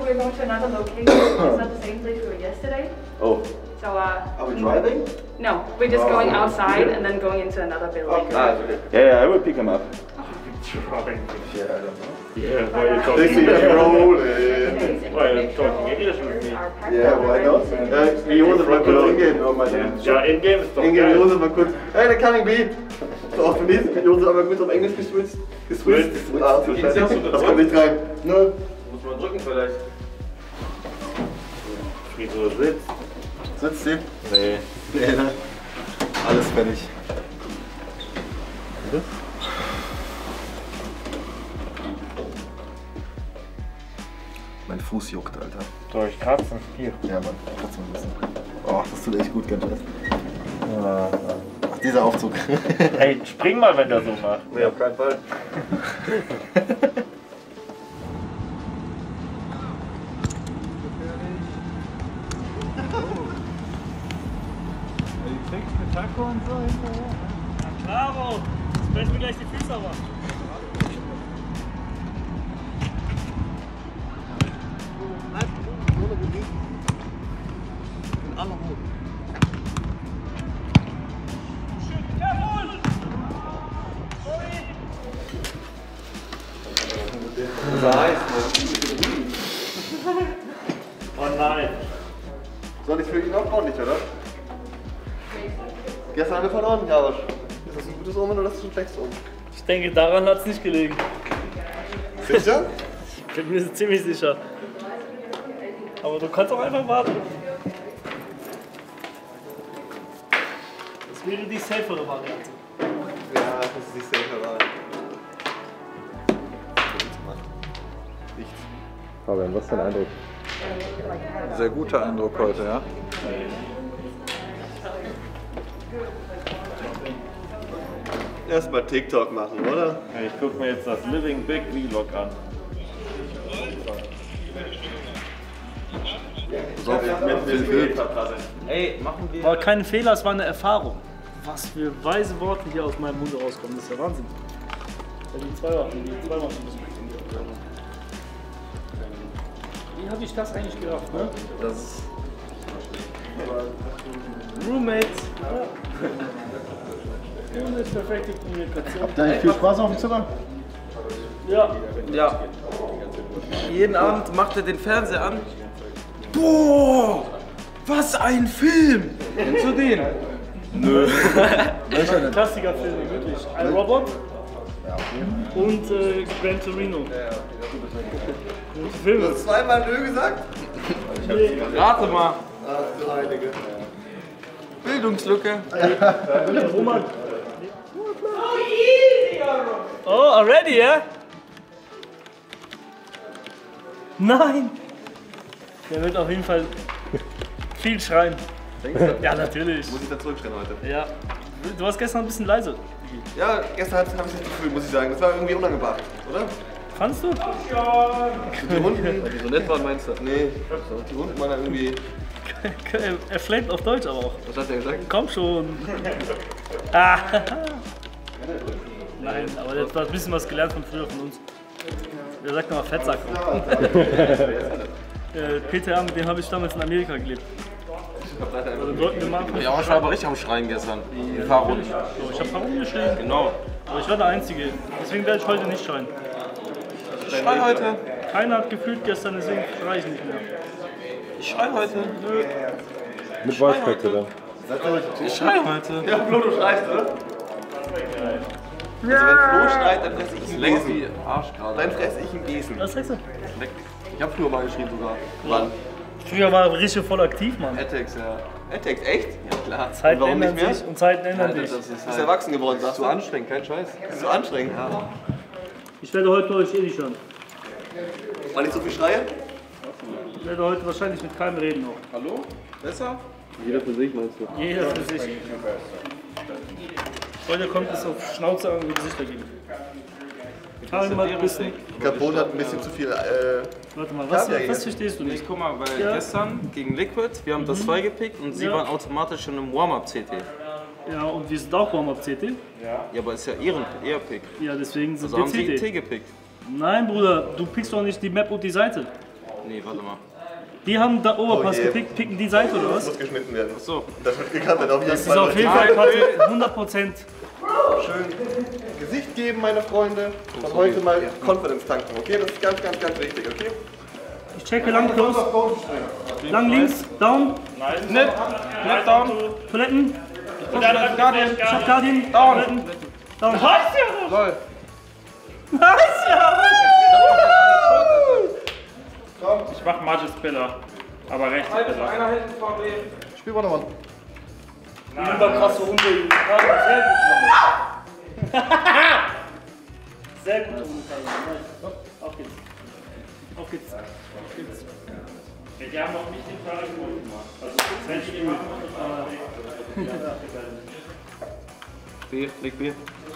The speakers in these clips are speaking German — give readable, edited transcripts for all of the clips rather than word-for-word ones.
we're going to another location. It's not the same place we were yesterday. Oh. So, Are we driving? No, we're just going outside and then going into another building. Okay. Yeah, I will pick him up. Driving. Yeah, I don't know. Yeah, why are you talking This is English? rolling. Why are you talking English with me? Yeah, why not? Josef, mal kurz hingehen. Oh, Ja, in-game ist doch Hingehen, geil. Josef, mal kurz. Hey, der kann ich be. So, auf Tunesien mit Josef aber kurz auf Englisch geswitcht. Das kommt nicht rein. Ne? Muss man drücken vielleicht. Wieso sitzt? Sitzt sie? Nee. Nee, ne? Alles fertig. Mein Fuß juckt, Alter. Durch Kratzen, hier. Ja, Mann, kratzen ein bisschen. Oh, das tut echt gut, ganz schön. Ach, dieser Aufzug. Hey, spring mal, wenn der so macht. Nee, auf keinen Fall. Taco und so hinterher. Na klaro, jetzt brechen mir gleich die Füße aber. Das war heiß, Oh nein. Soll ich für ihn auch ordentlich, oder? Gestern haben wir verloren, Jarosch. Ist das ein gutes Omen oder ist das ein schlechtes Omen? Ich denke, daran hat es nicht gelegen. Sicher? Ich bin mir ziemlich sicher. Aber du kannst auch einfach warten. Das wäre die safere Variante. Ja, das ist nicht safe, aber. Nichts. Fabian, was ist dein Eindruck? Sehr guter Eindruck heute, ja. Erstmal TikTok machen, oder? Ich guck mir jetzt das Living Big Vlog an. So, mit Ey, war kein Fehler, es war eine Erfahrung. Was für weise Worte hier aus meinem Mund rauskommen, das ist ja Wahnsinn. Die zweimal schon Wie habe ich das eigentlich gerafft, ne? Das ist. Roommates. Ja. Und das ist perfekte Kommunikation. Habt ihr eigentlich viel Spaß auf dem Zimmer? Ja. Ja. Jeden Abend macht er den Fernseher an. Boah, was ein Film! Kennst du den? Nö. Klassikerfilm, wirklich. Ein Robot und Gran Torino. Gute Filme. Du hast zweimal Nö gesagt? Rate mal. Ach du Heilige. Bildungslücke. Roman. Oh, already, ja? Nein! Der wird auf jeden Fall viel schreien. Denkst du? Ja, natürlich. Muss ich da zurückstellen heute? Ja. Du warst gestern ein bisschen leise. Ja, gestern habe ich das Gefühl, muss ich sagen. Das war irgendwie unangebracht, oder? Fandst du? Die Runden. Die so nett waren, meinst du? Nee, die Runden waren irgendwie. Er flamet auf Deutsch aber auch. Was hat der gesagt? Komm schon. Ah. Nein, aber der hat ein bisschen was gelernt von früher von uns. Der sagt immer Fettsack. Peter, mit dem habe ich damals in Amerika gelebt. Ja, ich war aber richtig am Schreien gestern. Warum? So, ich habe herumgeschrien. Genau. Aber ich war der Einzige. Deswegen werde ich heute nicht schreien. Ich schrei heute. Keiner hat gefühlt gestern, deswegen schreie ich nicht mehr. Ich schrei heute. Nö. Mit Voice Crack, oder? Ich schrei heute. Ja, Flo, du schreist, oder? Also wenn Flo schreit, dann fresse ich ihn Besen. Arsch gerade. Dann fresse ich ihn Besen. Was sagst du? Ich habe früher mal geschrien sogar. Wann? Früher war richtig voll aktiv, Mann. Attex, ja. Attex, echt? Ja klar. Zeiten warum ändern nicht mehr? sich und Zeiten ändern sich. Du bist erwachsen geworden, sagst du? Anstrengend, kein Scheiß. Das ist so anstrengend. Ja. Ich werde heute euch eh nicht hören. Weil ich so viel schreie? Ich werde heute wahrscheinlich mit keinem reden noch. Hallo? Besser? Jeder für sich, meinst du? Jeder für sich. Heute kommt es auf Schnauze an und Gesichter geben. Karin mal ein bisschen. Carbon hat ein bisschen zu viel. Warte mal, was verstehst du nicht? Guck mal, weil gestern gegen Liquid, wir haben das 2 gepickt und sie waren automatisch schon im Warm-Up-CT. Ja, und wir sind auch Warm-Up-CT. Ja, aber ist ja ihr Pick. Ja, deswegen sind Also wir haben sie CT. IT gepickt. Nein, Bruder, du pickst doch nicht die Map und die Seite. Nee, warte mal. Die haben da Oberpass gepickt, picken die Seite oder was? Muss geschnitten werden. Achso. Das wird gekantet auf jeden Das ist auf jeden Fall 100%. Schön Gesicht geben, meine Freunde. Und heute mal Confidence tanken, okay? Das ist ganz, ganz, ganz wichtig, okay? Ich checke lang, close. Lang links, down. Nip down. Toiletten. Guardian. Ich hab Guardian. Down. Toiletten. Down. Lol. Ich mach Magis Spiller. Aber rechts Spiller. Einer hinten VB. Spiel mal nochmal. Lieber krasse Hunde. Sehr gut. Sehr gut. Auf geht's. Auf geht's. Auf geht's. Die haben noch nicht den Fahrradkurs gemacht. Also, wenn die machen, B, leg B.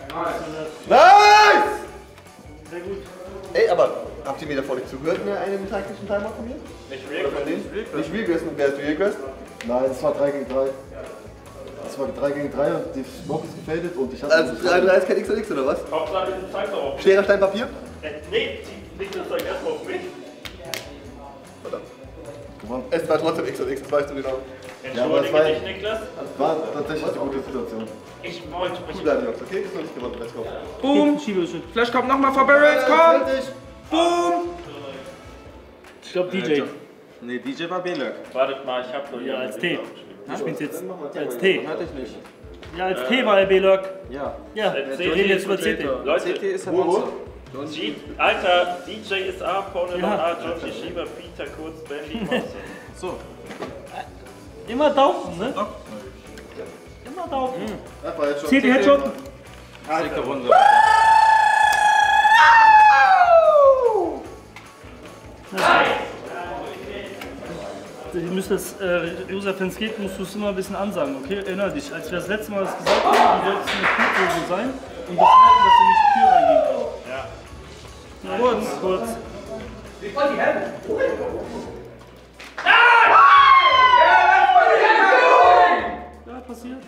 Nice! Sehr gut. Ey, aber habt ihr mir davor nicht zugehört in einem taktischen Timer von mir? nicht Oder von wirklich. denen? Nicht Realquest, und wer ist Realquest? Nein, es war 3 gegen 3. Es war 3 gegen 3 und die Smoke ist gefadet und ich hatte... Also 3-3 ist kein XLX oder was? Hauptsache, du zeigst doch auf. Schere, Stein, Papier? Nee, leg das Zeug erstmal auf mich. Verdammt. Gewonnen. Es war trotzdem XLX, das weißt du genau. Entschuldige war- dich, Niklas. War tatsächlich eine gute Situation. Ich wollte Cool mich. bleiben, Jungs, okay? Ist noch nicht gewonnen, let's go. Boom. Schiebelschritt. Flash kommt nochmal vor Barrels, komm. Boom. Ich glaube DJ. Nee, DJ war B-Lurk. Wartet mal, ich hab so Ja, als T. Du spielst jetzt als T. Hatte ich nicht. Ja, als T war er B-Lurk. Ja. Ja, wir reden jetzt über CT. Leute, CT ist der Monster. Alter, DJ ist A, Pone Ja. noch A, Johnny Schieber, Peter Kurz, Bendy, Monster. So. Immer Daumen, ne? Immer Daumen. Das war jetzt schon. CT Headshot. Sicke Runde. Ihr müsst das, Josef, wenn es geht, musst du es immer ein bisschen ansagen, okay? Erinner dich, als wir das letzte Mal das gesagt haben, du sollst eine Kühlhose sein und das halten, dass du nicht Tür reingehen kannst. Ja. Kurz. Ja, passiert.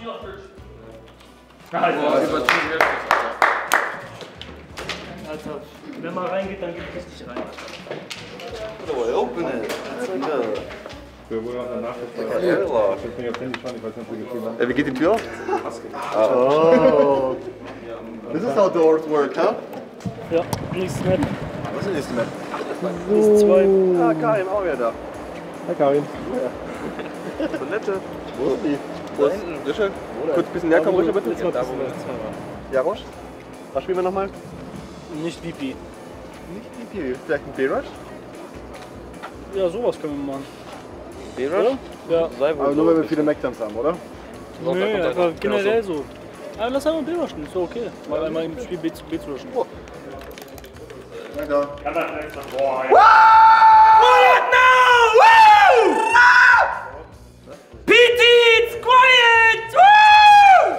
Alter, wenn man reingeht, dann geht richtig rein. Open it. Wir wurden auch danach gefragt. Ich bin nicht auf Handy schauen, ich weiß nicht, ob wir geschrieben haben. Wie geht die Tür auf? Oh. This is how doors work, huh? Ja, nichts mehr. Was ist denn nächste Map? Bis 2. Ah, Karin, auch wieder da. Hi Karin. Toilette. Wo ist die? Da hinten. Sehr schön. Kurz ein bisschen näher kommen, ruhig bitte. Ja, Roche? Was spielen wir nochmal? Nicht VP. Nicht DP, vielleicht ein B-Rush? Ja, sowas können wir machen. B-Rush? Ja. Aber nur wenn wir viele Mac-Dumps haben, oder? Nö, einfach generell so. Ah, lass einfach B rushen, ist so okay. Mal einmal im Spiel B zu rushen. Danke. Kann das extra. Boah, PT, it's quiet! Woo!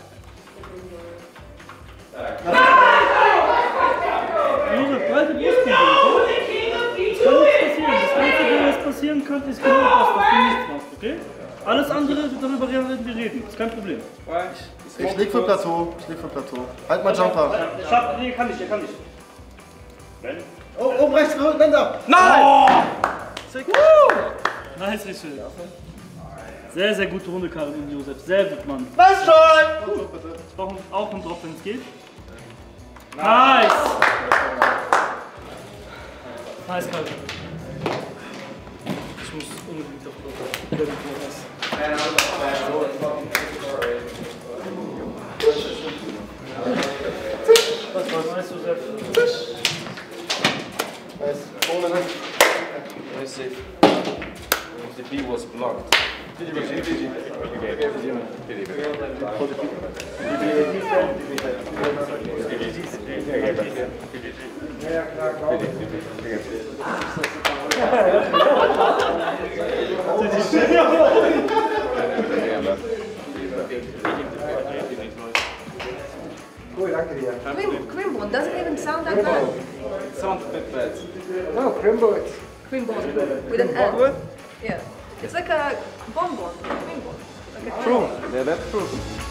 Josef, breite Brustbewegung. Das kann nichts passieren. Das Einzige, was passieren könnte, ist genau das, was du nicht machst, okay? Alles andere, darüber werden wir reden. Ist kein Problem. Ich leg für Plateau. Ich leg für Plateau. Halt mal Jumper. Schaff, nee, kann ich, er kann nicht. wenn? Oh, oben rechts, Länder! Nein! Nice, Richard. Sehr, sehr gute Runde, Karin und Josef. Sehr gut, Mann. Was schon? Ich brauche auch einen Drop, wenn es geht. Nice! Nice, Karin. Ich muss unbedingt auf Drop. Was war nice, Josef? Nice. Ohne Hand. Let's see. The B was blocked. Crimbone doesn't even sound that bad. Sounds a bit bad. No, Crimbone with an N. Yeah, it's like a bonbon. Crimbone. Like a True. Yeah, that's true.